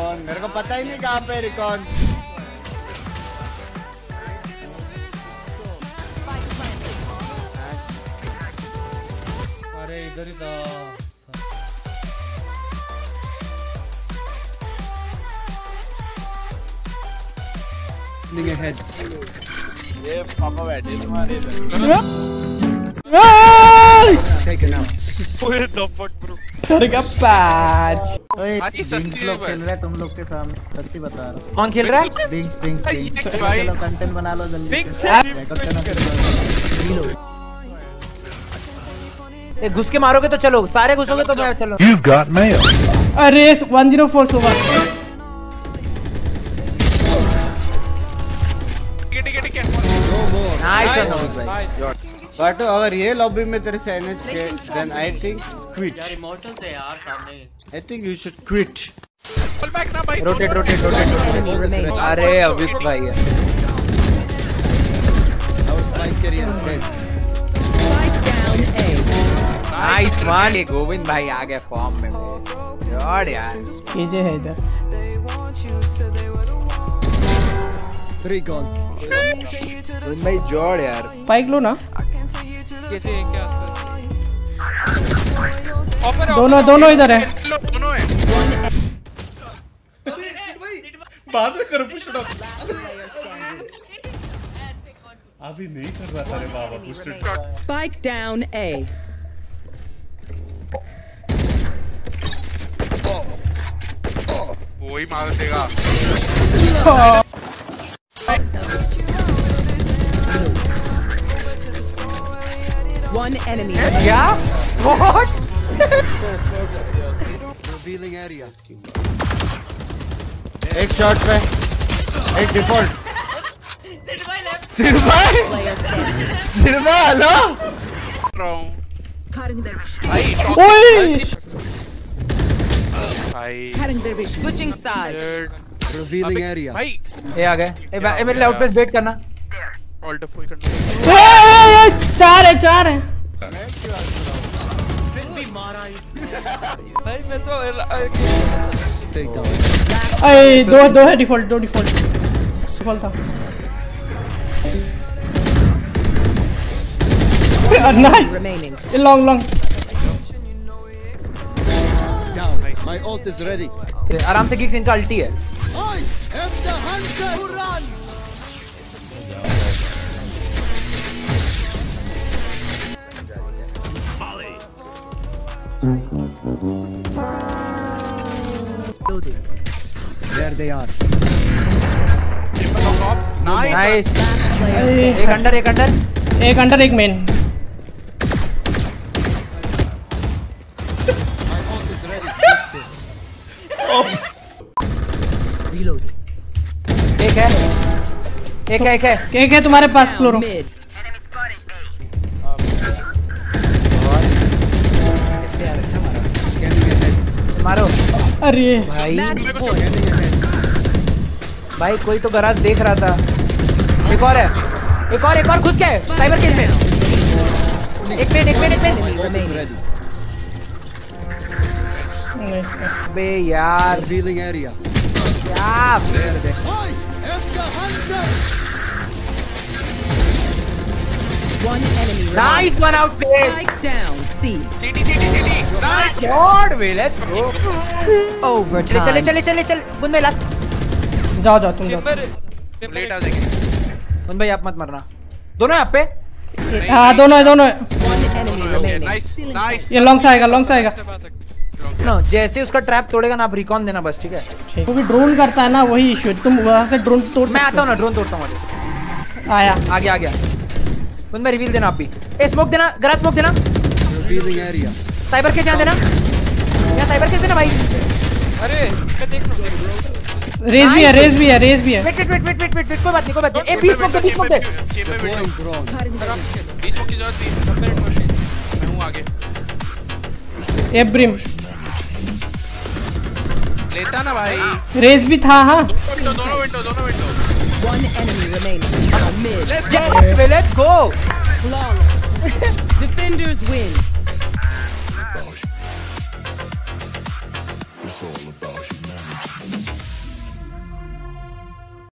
Recon, मेरे को पता ही नहीं कहाँ पे रिकॉन। अरे इधर ही था। ये पापा बैठे तुम्हारे इधर। सर का पैच। खेल रहे तुम लोग के सामने, सच्ची बता रहा हूँ। कौन खेल रहा है? बिंग्स चलो कंटेंट बना लो जल्दी। घुस के मारोगे तो चलो, सारे घुसोगे तो मैं चलो। You got mail. अरे 104 सोवा। बट अगर ये लॉबी में तेरे से एनएच के देन आई थिंक क्विट। यार इमोर्टल्स है यार सामने। I think you should quit. Rotate. अरे अभी भाई है। नाइस वन, ये गोविंद भाई आ गए फॉर्म में। यार कीजिए है इधर। 3 गॉन। गोविंद भाई जोड़ यार। पाइक लो ना। कैसे क्या? दोनों इधर है। दोनों है। बाद में करो पुश अप। अभी नहीं कर रहा था रे बाबा पुश। Spike down A. वही मार देगा। One enemy. क्या? What? Revealing area. एक शॉट पे, एक डिफॉल्ट। सिर्फ hello. Switching sides. Revealing area. भाई ये आ गए। ए मेरे लेफ्ट पे वेट करना। ऑल्ट F4 करना। चार है। भाई मैं तो Take down. अरे दो है डिफॉल्ट था। Remaining. Long. Down. My ult is ready. आराम से गिग्स, इनका अल्टी है। I am the hunter who runs. There they are. Nice. एक अंडर एक main. My ult is ready. Reloading. एक है तुम्हारे पास क्लोरो। Mid. मारो। अरे भाई कोई तो गराज देख रहा था। एक और घुस के साइबर केस में। एक Remaining. Ready. बे यार Revealing area. क्या There they are. I am the hunter. One enemy. Nice one outplay. Spike down. C. सिटी nice god way let's go. Overtime. चल गुन में लास्ट। जाओ तुम जाओ। लेट आ जाएंगे। गुन भाई आप मत मरना। दोनों यहाँ पे। हाँ दोनों है। One enemy remaining. नाइस ये लॉन्ग से आएगा। नो जैसे उसका ट्रैप तोड़ेगा ना, आप रिकॉन देना बस, ठीक है? वो भी ड्रोन करता है ना, वही इशू। तुम वहां से ड्रोन तोड़ सकते हो। मैं आता हूँ ना, ड्रोन तोड़ता हूँ। आया आ गया। उनमें रिवील देना आप भी। ए स्मोक देना, ग्रास स्मोक देना। Revealing area. साइबर के जान देना। या साइबर के देना भाई। अरे इसका देख लो। रेस भी है। वेट कोई बात नहीं। ए 20 स्मोक दे। Going drone. 20 की जरूरत थी। मैं हूं आगे। ए ब्रिम लेता ना भाई। रेस भी था। हाँ दोनों window. One enemy remaining. Mid. Let's go. Flawless. Defenders win.